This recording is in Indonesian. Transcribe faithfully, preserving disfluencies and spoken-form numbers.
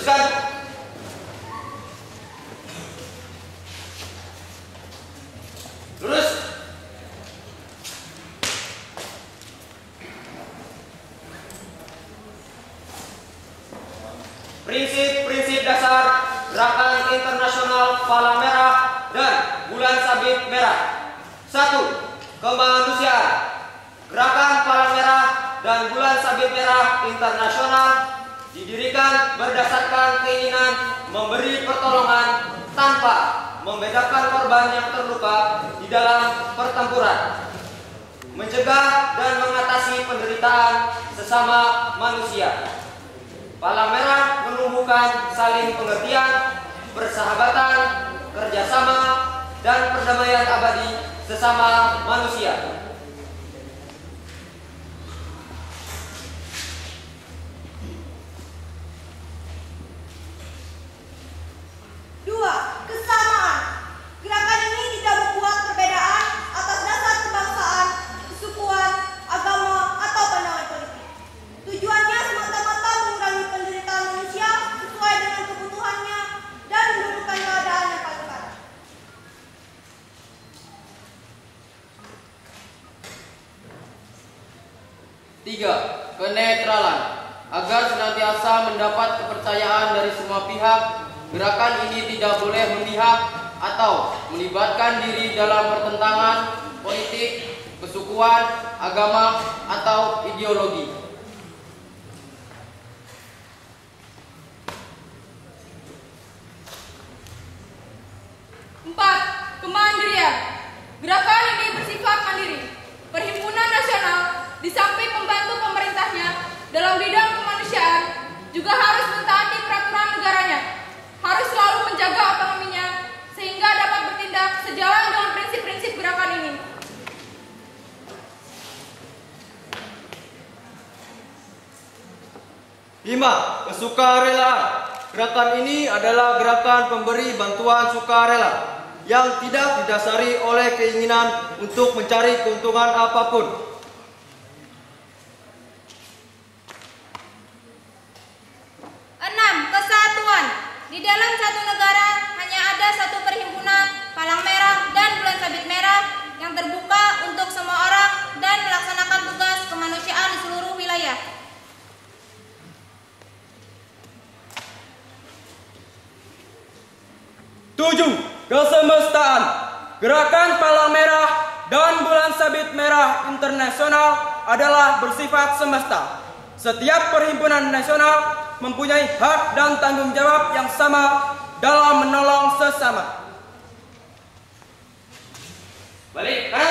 Teruskan. Lurus. Prinsip-prinsip dasar Gerakan Internasional Palang Merah dan Bulan Sabit Merah. Satu. Kemanusiaan. Gerakan Palang Merah dan Bulan Sabit Merah Internasional didirikan berdasarkan keinginan memberi pertolongan tanpa membedakan korban yang terluka di dalam pertempuran, mencegah dan mengatasi penderitaan sesama manusia. Palang Merah menumbuhkan saling pengertian, persahabatan, kerjasama, dan perdamaian abadi sesama manusia. Dua, kesamaan. Gerakan ini tidak membuat perbedaan atas dasar kebangsaan, kesukuan, agama, atau pandangan politik. Tujuannya semata-mata mengurangi penderitaan manusia sesuai dengan kebutuhannya dan mendudukkan keadaan yang paling parah. Tiga, kenetralan. Agar senantiasa mendapat kepercayaan dari semua pihak, gerakan ini tidak boleh memihak atau melibatkan diri dalam pertentangan politik, kesukuan, agama, atau ideologi. Empat, kemandirian. Gerakan ini bersifat mandiri. Perhimpunan nasional di samping membantu pemerintahnya dalam bidang kemanusiaan juga harus mentaati peraturan negaranya. Harus selalu menjaga otonominya sehingga dapat bertindak sejalan dengan prinsip-prinsip gerakan ini. Lima, kesukarelaan. Gerakan ini adalah gerakan pemberi bantuan sukarela yang tidak didasari oleh keinginan untuk mencari keuntungan apapun. Enam, kesatuan. Di dalam satu negara hanya ada satu perhimpunan Palang Merah dan Bulan Sabit Merah yang terbuka untuk semua orang dan melaksanakan tugas kemanusiaan di seluruh wilayah. Tujuh, kesemestaan. Gerakan Palang Merah dan Bulan Sabit Merah Internasional adalah bersifat semesta. Setiap perhimpunan nasional mempunyai hak dan tanggung jawab yang sama dalam menolong sesama. Balik, kanan.